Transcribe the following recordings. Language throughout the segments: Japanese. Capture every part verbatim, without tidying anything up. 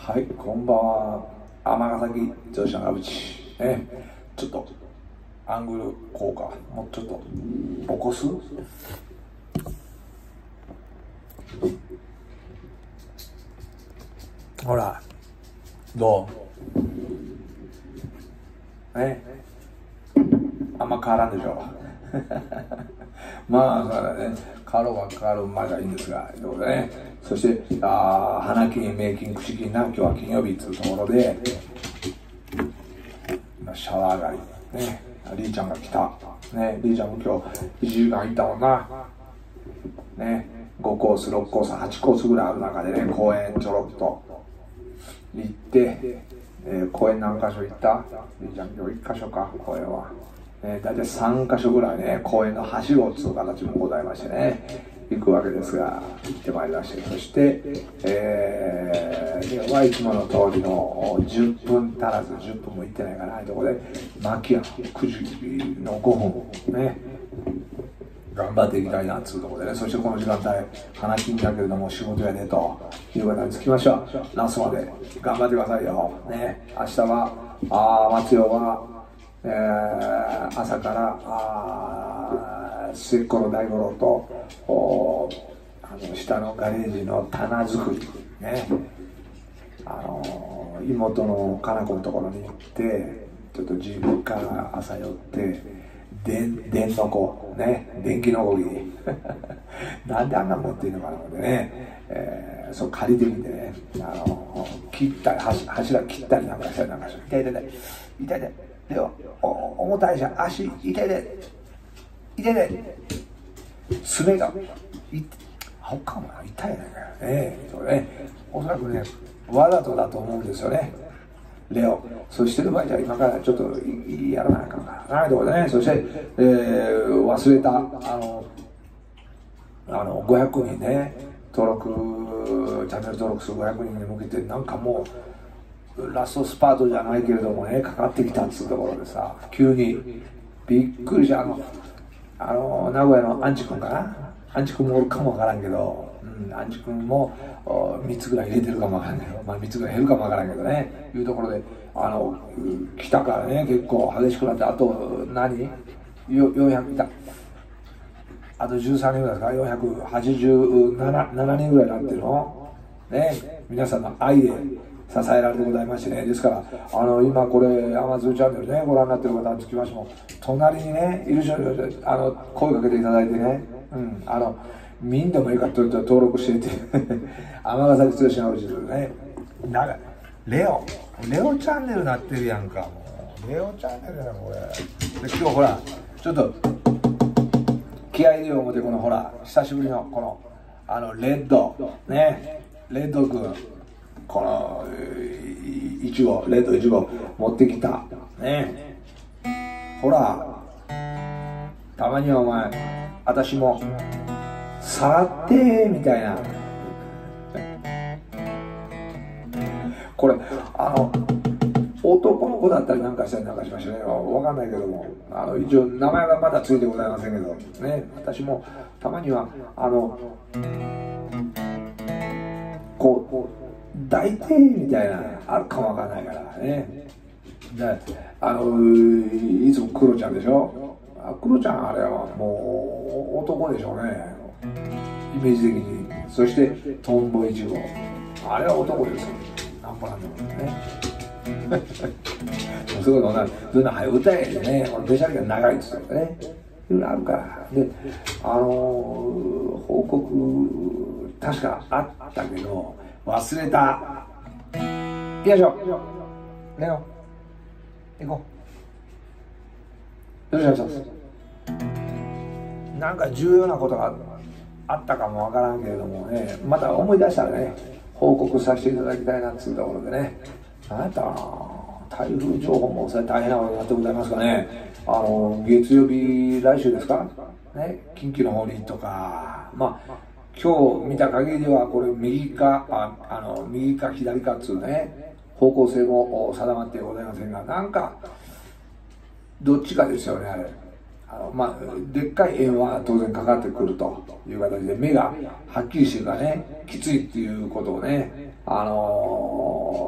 はい、こんばんは。尼崎女子長渕。ね、ちょっとアングルこうか。もうちょっと起こす。ほら、どうね、あんま変わらんでしょ。まあ、だからね、変わろうが変わる前がいいんですが、ということでね、そして、あ花金、名金、口金な、今日は金曜日というところで、シャワー上がり、ね、りーちゃんが来た、ね、りーちゃんも今日いちじかん行ったもんな、ね、ごコース、ろくコース、はちコースぐらいある中でね、公園ちょろっと行って、えー、公園何か所行った？りーちゃん今日いっか所か、公園は。えー、大体さんか所ぐらいね、公園のはしごという形もございましてね、行くわけですが、行ってまいりまして、そして、えー、はいつもの通りのじゅっぷん足らず、じゅっぷんも行ってないかな、というところで、牧屋くじのごふん、ね、頑張っていきたいな、というところでね、そしてこの時間帯、花金だけれども仕事やね、という方につきましては、ラストまで頑張ってくださいよ。ね、明日は、あ松代は、えー、朝から末っ子の大五郎とあの下のガレージの棚作りね、あの妹のかな子のところに行ってちょっと実家朝寄って電電の子ね、電気のこぎなんであんな持っていいのかなのでね、えー、そう借りてみてね、あの切ったり柱切ったりなんかしたりなんかして痛い痛い痛い痛いでは重たいじゃん、足痛いで痛いで爪がいあっかもな痛いねええそれね、おそらくねわざとだと思うんですよね、レオ。そうしてる場合じゃ今からちょっとやらなあかんからなところでね、そして、えー、忘れたあのあのごひゃくにんね登録チャンネル登録するごひゃくにんに向けてなんかもうラストスパートじゃないけれどもねかかってきたっつうところでさ、急にびっくりした。あのあの名古屋のアンチ君かな、アンチ君もおるかもわからんけど、うん、アンチ君もみっつぐらい入れてるかもわからんけど、まあみっつぐらい減るかもわからんけどね、いうところであの来たからね結構激しくなって、あと何よよんひゃくいた、あとじゅうさんにんぐらいですか、よんひゃくはちじゅうななにんぐらいになってるのね、皆さんの愛で支えられてございましてね、ですからあの今これアマゾンチャンネルねご覧になってる方につきましても隣にねいる人にあの声かけていただいてね、うんあのみんでもいいから登録していて尼崎剛のうちでね、なんかレオレオチャンネルなってるやんか、もうレオチャンネルやんこれで。今日ほらちょっと気合い入れよう思って、このほら久しぶりのこのあのレッドね、レッド君このいちごレッドいちご持ってきたね、ほらたまにはお前私もさらってみたいな、これあの男の子だったりなんかしたりなんかしましたね、わかんないけども、あの一応名前がまだついてございませんけどね、私もたまにはあのこう抱いてみたいなあるかもわかんないからね。であのいつもクロちゃんでしょ、あクロちゃんあれはもう男でしょうねイメージ的に。そしてトンボいちごあれは男ですよ、なんぼなんでもねすごいそんなそんな早歌えでね、べしゃりが長いっつってね、いろいろあるからで、あの報告確かあったけど忘れた。よいしょレオ行こう。よろしくお願いします。なんか重要なことがあったかもわからんけれどもね、また思い出したらね報告させていただきたいなっていうところでね、何やったかな、台風情報もそれ大変なことになってございますかね。あの月曜日来週ですかね、近畿の方にとか、まあ今日見た限りではこれ右かああの右か左かっつうね方向性も定まってございませんが、なんかどっちかですよねあれ。あのまあでっかい円は当然かかってくるという形で、目がはっきりしてるからねきついっていうことをね、あの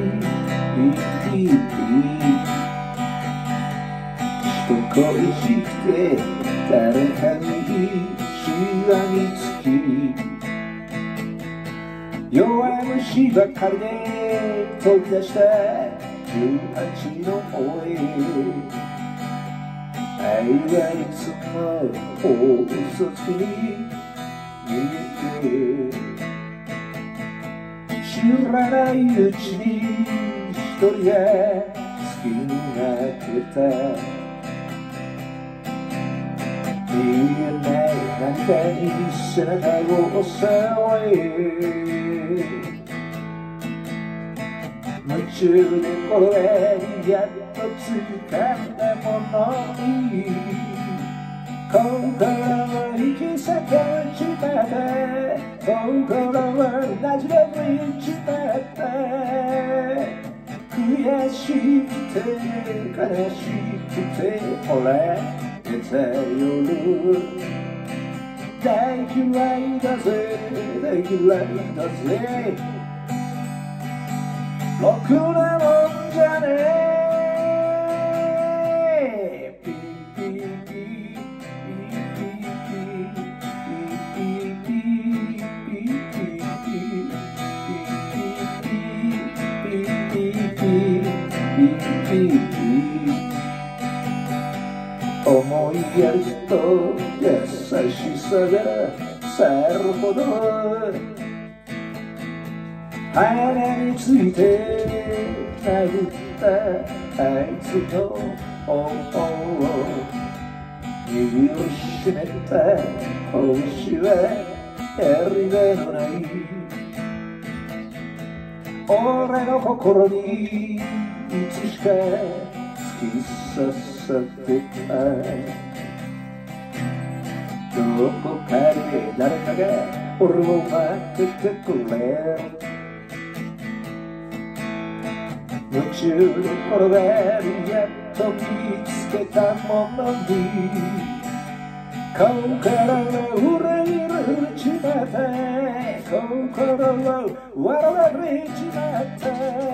ピー人恋して誰かにしがみつき弱虫ばかりで飛び出したじゅうはちの方へ愛はいつも大嘘つきに見えて知らないうちに一人が好きになってた見えない何かに背中を押され夢中で転がりやっと掴んだものに心を引き裂かれちまった心をなじれぶちまった悔しくて悲しくてほら寝た夜大嫌いだぜ大嫌いだぜろくなもんじゃねえピーピーピーピーピーピーピーピーピーピーピー思いやると優しさがさるほど鼻について殴ったあいつの頬を握りしめた拳はやり場のない俺の心にいつしか突き刺さってたどこかで誰かが俺を待っててくれ夢中で転がりやっと見つけたものに顔から裏切られちまった心を笑われちまった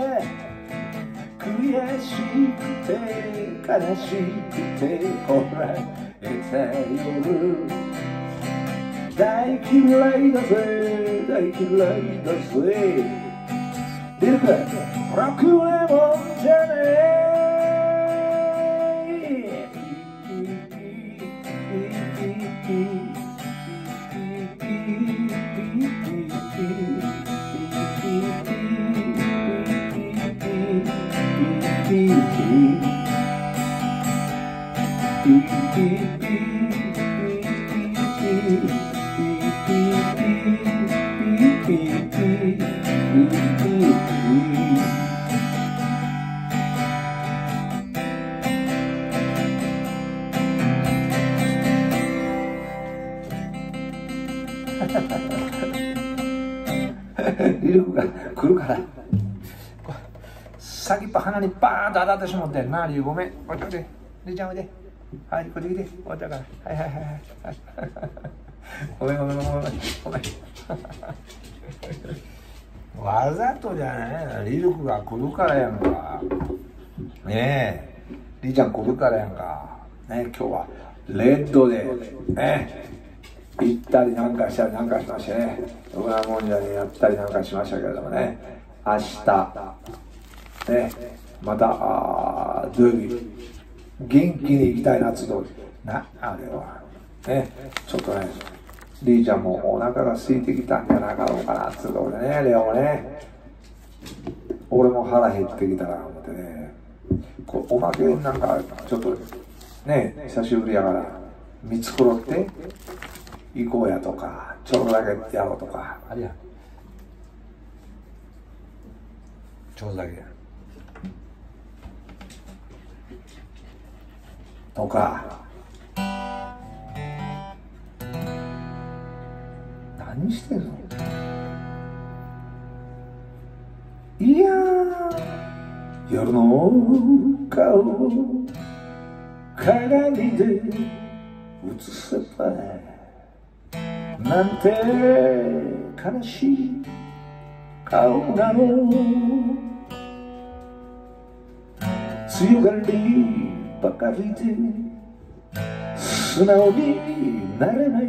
悔しくて悲しくてほら得た夜大嫌いだぜ大嫌いだぜ出るかろくなもんじゃねえリルクが来るから先っぽ鼻にバーンと当たってしまってなあリルごめんこっち来てリちゃんおいではいこっち来て終わったからはいはいはいはいごめんごめんごめんごめんごめんわざとじゃないリルクが来るからやんかねえリちゃん来るからやんかね今日はレッドでね行ったりなんかしたりなんかしましてねドラゴンジャにやったりなんかしましたけれどもね明日ねまたあ土曜日元気に行きたいなっつうとなあれはねちょっとねリーちゃんもお腹が空いてきたんじゃなかろうかなっつうとこでねレオもね俺も腹減ってきたな思ってねこうおまけなんかちょっとね久しぶりやから見繕って行こうやとか、ちょっとだけやろうとか、あれや。ちょっとだけや。とか、何してんの？いやー、夜の顔鏡で映せばなんて悲しい顔なの。強がりばかりで素直になれない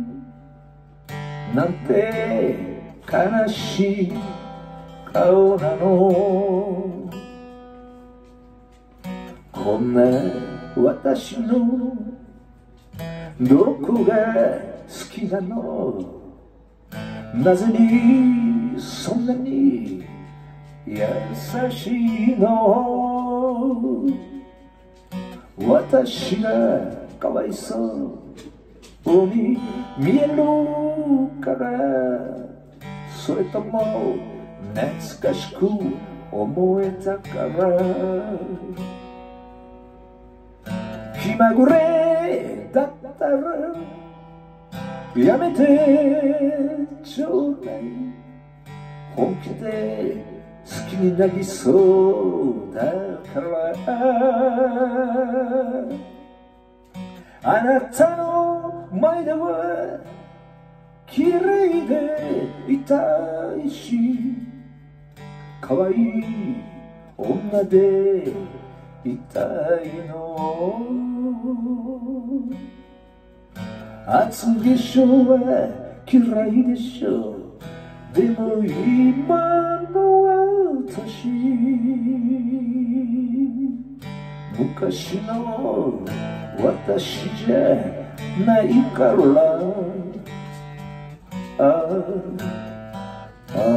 なんて悲しい顔なの。こんな私のどこが好きなの？なぜにそんなに優しいの？私がかわいそうに見えるから、それとも懐かしく思えたから。気まぐれだったらやめてちょうだい。本気で好きになりそうだから。あなたの前では綺麗でいたいし、可愛い女でいたいの。厚化粧は嫌いでしょ。でも今の私昔の私じゃないから。あああ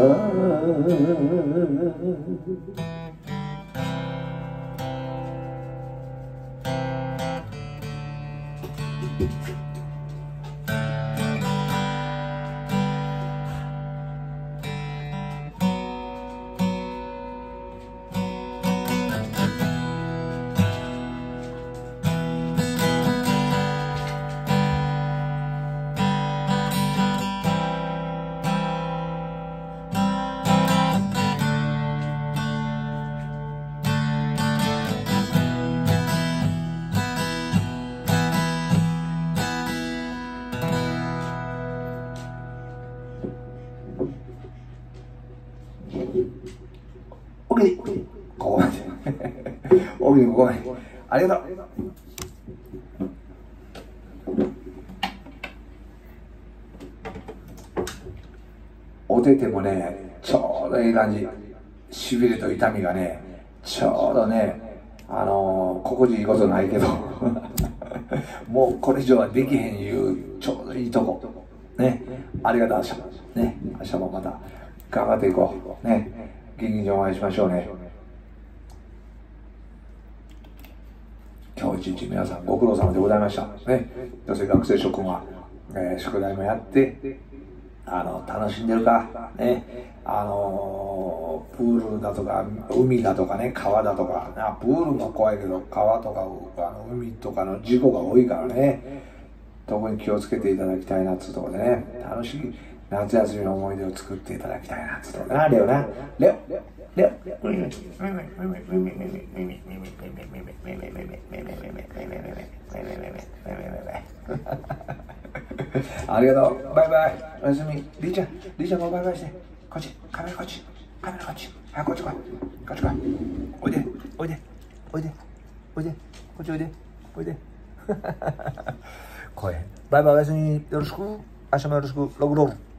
オッケー、ここまで。オッケー、ここまで。ありがとう。お手手もね、ちょうどいい感じ。しびれと痛みがね、ちょうどね、あのー、心地いいことないけど、もうこれ以上はできへんいう、ちょうどいいとこ。ね、ありがとう、明日。ね、明日もまた頑張っていこう。ね。元気にお会いしましょうね。今日一日皆さんご苦労様でございました。ね、どうせ学生諸君は、えー、宿題もやってあの楽しんでるか、ね、あのー、プールだとか海だとかね、川だとか、あプールも怖いけど川とかあの海とかの事故が多いからね、特に気をつけていただきたいなっつうところでね、楽しい夏休みの思い出を作っていただきたいなっつうところな。レオな、レオレオありがとう。バイバイ。おやすみ。リーちゃん、リーちゃんもバイバイして。こっち、カメラこっち。カメラこっち。はい、こっち来い。こっち来い。おいで、おいで、おいで、おいで、こっちおいで、おいで。声。バイバイ、おやすみ。よろしく。明日もよろしく。ログロール。